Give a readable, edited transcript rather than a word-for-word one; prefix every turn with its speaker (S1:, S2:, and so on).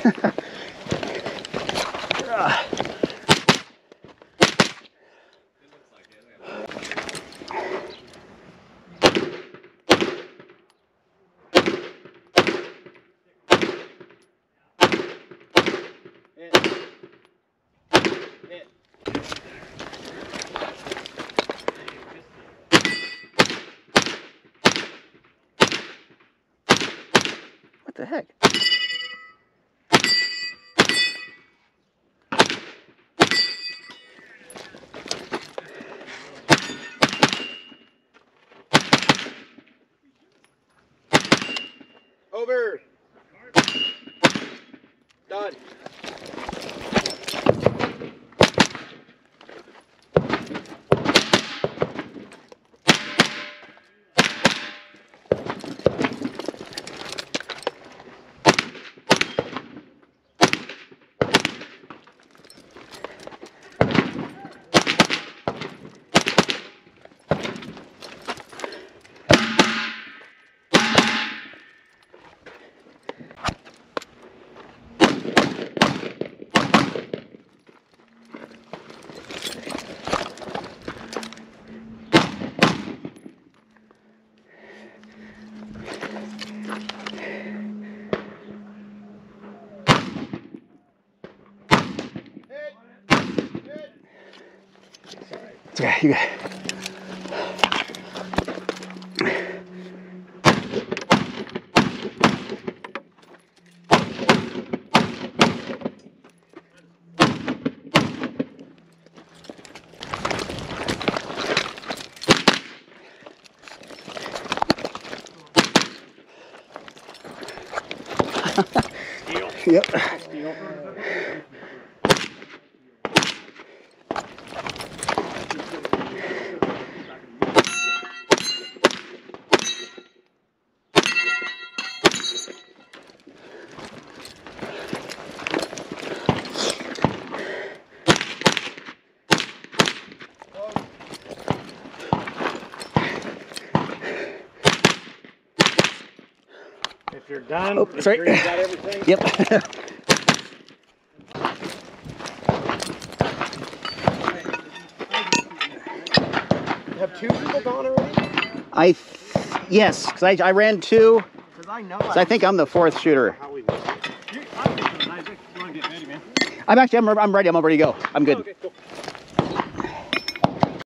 S1: What the heck?
S2: Over. Done.
S1: Okay, you got it. Yep.
S3: If you're done,
S1: Oh, sorry.
S3: sure you got everything?
S1: Yep.
S2: Have two people gone already?
S1: Yes, because I ran two.
S2: Because I know.
S1: So I think I'm the fourth shooter.
S3: How we I'm getting Isaac. You want to get ready, man?
S1: I'm ready. I'm ready to go. I'm good.
S2: Okay.